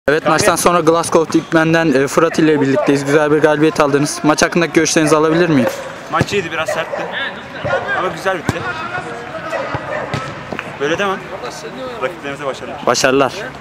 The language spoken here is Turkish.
Evet, maçtan sonra Glasgow Dikmen'den Fırat ile birlikteyiz. Güzel bir galibiyet aldınız. Maç hakkındaki görüşlerinizi alabilir miyim? Maç iyiydi, biraz sertti. Ama güzel bitti. Böyle devam. Rakiplerimize başarılar. Başarılar.